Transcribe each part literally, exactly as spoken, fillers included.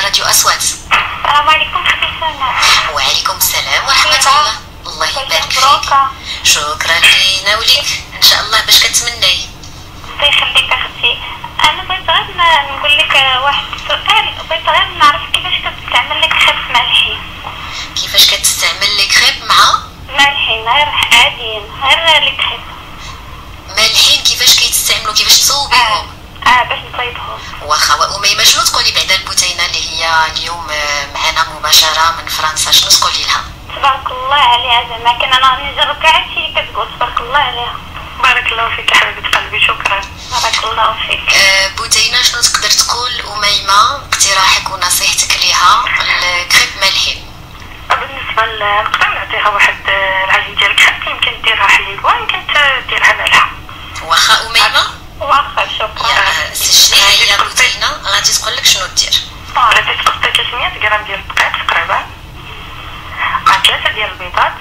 راديو أصوات. السلام عليكم خوتي سناء. وعليكم السلام ورحمة الله. الله يبارك فيك. شكرا لينا وليك ان شاء الله. باش كتمناي؟ الله يخليك اختي. انا بغيت غير نقول لك واحد السؤال، بغيت غير نعرف كيفاش كتستعمل لك خيط مع الحين. كيفاش كتستعمل لك خيط مع مع الحين غير عاديين غير لك خيط مالحين؟ كيفاش كيتستعملوا؟ كيفاش تصوبيهم؟ اه, آه باش نصايبهم. واخا وأميمة شنو تقولي بعد البثينه اللي هي اليوم معنا مباشره من فرنسا؟ شنو تقولي لها؟ تبارك الله عليها زعما كان انا نجرب كاع هادشي اللي كتقول. تبارك الله عليها. بارك الله فيك حبيبه قلبي. شكرا. بارك الله فيك. أه بثينه شنو تقدر تقول أميمة اقتراحك ونصيحتك ليها الكريب مالحين؟ بالنسبه نقدر نعطيها واحد العجين ديال الكريب، يمكن ديرها حليب ويمكن ديرها مالحه. واخا أميمة. واخا شكرا. يا سجلي هي بثينه غادي تقول لك شنو دير. غادي تحط ثلاثمية غرام ديال الدقيق تقريبا مع ثلاثه ديال البيضات،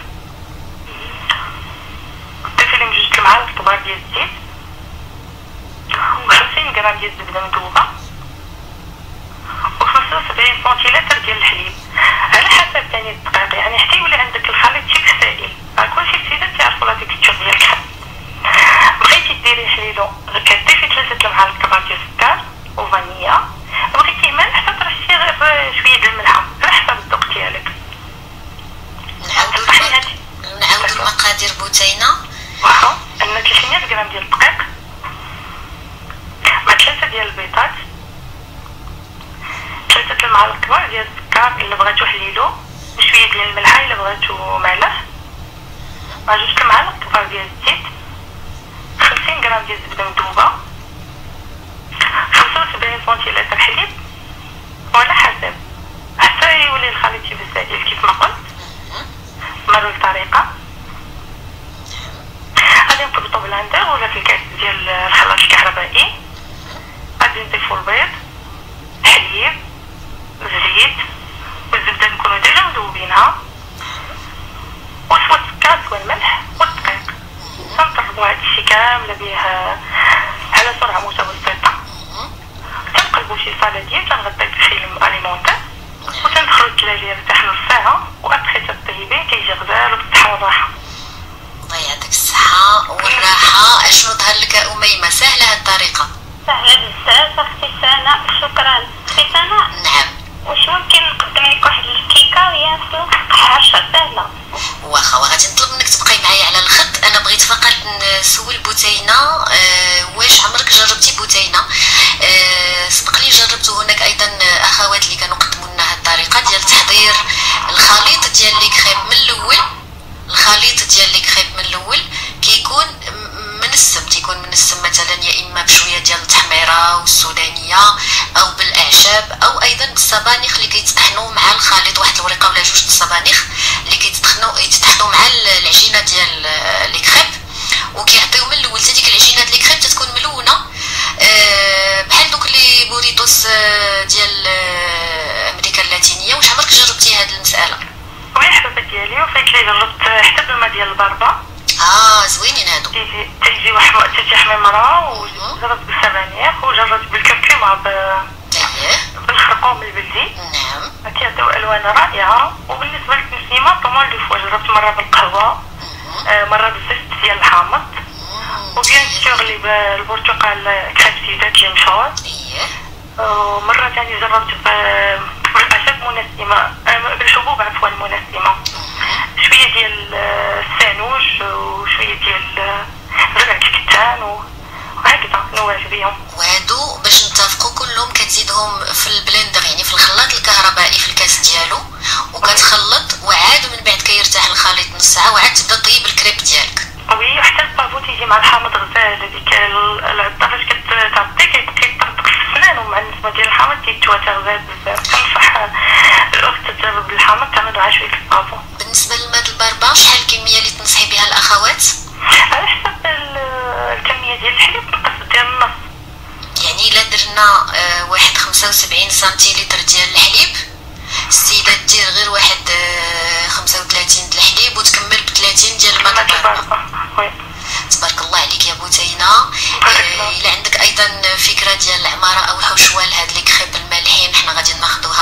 ضيفي لهم جوج المعالق كبار ديال الزيت وخمسين غرام ديال الزبده مذوبه وخمسة وسبعين سنتيلتر ديال الحليب على حسب ثاني الدقيق، يعني حتى يولي عندك الخليط شي سائل. كلشي السيدات تيعرفوا لا ديك التشوف ديال الكحل. بغيتي ديري حليلو كتضيفي ثلاثه المعالق كبار ديال السكر وفانيليا، بغيتي ملح ترشي غير شويه د الملحه على حسب الذوق ديالك. نعاودو نعاودو المقادير بثينه. واخا عندنا ثلاثمية غرام ديال الدقيق مع ثلاثه ديال البيضات، ثلاثه المعالق كبار ديال السكر الا بغيتو حليلو، وشويه ديال الملحه الا بغيتو مالح، مع جوج المعالق كبار ديال الزيت، خمسين غرام ديال الزبده مذوبه، خمسة وسبعين سنتيلتر حليب، وعلى حسب حتى يولي الخليط يبس ديال كيف ما قلت. مروا الطريقه غادي نقبطو بلاندر ولا في الكاس ديال الخلاط الكهربائي، غادي نضيفو البيض، حليب، الزيت والزبده نكونو ديجا مذوبينها، وشويه السكر والملح والدقيق. تنطربو هادشي كامل به على سرعه متوسطه، تنقلبو شي صالاديه، تنغطي بفيلم اليمونتير وتندخلو الثلاجه يرتاح نص ساعه، وابخي تطيبي كيجي غزال وبالصحه والراحه. الله يعطيك الصحه والراحه. اشنو ظهر لك أميمة؟ سهله هاد الطريقه؟ سهله بزاف اختي سناء. شكرا اختي سناء. نعم. واش ممكن نقدم لك واحد الكيكه وهي نفس الوقت حارشه سهله؟ واخا وغادي نطلب منك تبقاي معايا على الخط. انا بغيت فقط نسول بثينه أه واش عمرك جربتي بثينه؟ أه سبق لي جربتو هناك ايضا اخوات اللي كانوا قدموا لنا هاد الطريقه ديال تحضير الخليط ديال لي كريم من الاول. الخليط ديال لي كريم من الاول كيكون منسم، تيكون منسم مثلا يا اما بشويه ديال التحميره والسودانيه او بالاعشاب او ايضا بالصبانخ اللي كيتطحنوا مع الخليط، واحد الورقه ولا جوج د الصبانخ اللي كيتطحنوا يتطحنوا مع العجينه ديال لي كريب، وكيعطيو من الاول حتى ديك العجينه ديال لي كريب تتكون ملونه أه بحال دوك لي بوريتوس ديال امريكا اللاتينيه. واش عمرك جربتي هاد المساله؟ وي حبيبه ديالي، وفايت لي جربت حتى بالماء ديال البربه. اه زوينين هادو. تيجي تيجي واحد الوقت تيجي حميمره، وجربت بالسبانخ وجربت بالكركمه ب بالخرقوم البلدي. نعم. كيعطيو الوان رائعه. وبالنسبه للتنسيمه طومون دو فوا جربت مره بالقهوه، آه مره بالزيت ديال الحامض، وبيان سور لي بالبرتقال كريم سيدات اللي مشهور. ومره ثانيه جربت بالاعشاب منسمه، بالحبوب عفوا منسمه، شويه ديال السانوج وشويه ديال زرع الكتان وهكذا نواج بهم. وهادو باش نتفقوا كلهم كتزيدهم في البلندر، يعني في الخلاط الكهربائي في الكاس ديالو، وكتخلط وعاد من بعد كيرتاح الخليط نص ساعه وعاد تبدا طيب الكريب ديالك. وي وحتى البافو تيجي مع الحامض غزال، هذيك العطه فاش كتعطي كيطرطق في السنان، ومع النسبه ديال الحامض تيتواتى غزال بزاف. كنصح الاخت تجرب بالحامض تعمل مع شويه البافو. بالنسبه للماء البربه شحال الكميه اللي تنصحي بها الاخوات؟ على حسب الكميه ديال الحليب نقص ديال النص، يعني الا درنا آه واحد خمسة وسبعين سنتيلتر ديال الحليب، السيده دير غير واحد آه خمسة وثلاثين د الحليب وتكمل ب ثلاثين ديال الماء البربه. وي تبارك الله عليك يا بثينه. الا عندك ايضا فكره ديال العماره او الحشوه لهاد لي كريب المالحين، حنا غادي